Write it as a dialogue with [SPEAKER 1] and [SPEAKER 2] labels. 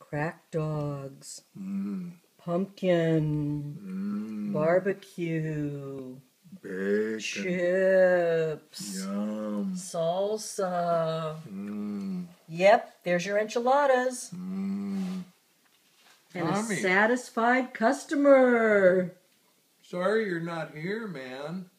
[SPEAKER 1] crack dogs,
[SPEAKER 2] Mm.
[SPEAKER 1] pumpkin,
[SPEAKER 2] Mm.
[SPEAKER 1] barbecue,
[SPEAKER 2] Bacon.
[SPEAKER 1] chips,
[SPEAKER 2] Yum.
[SPEAKER 1] salsa.
[SPEAKER 2] Mm.
[SPEAKER 1] Yep, there's your enchiladas.
[SPEAKER 2] Mm.
[SPEAKER 1] And a
[SPEAKER 2] Tommy.
[SPEAKER 1] satisfied customer.
[SPEAKER 2] Sorry you're not here, man.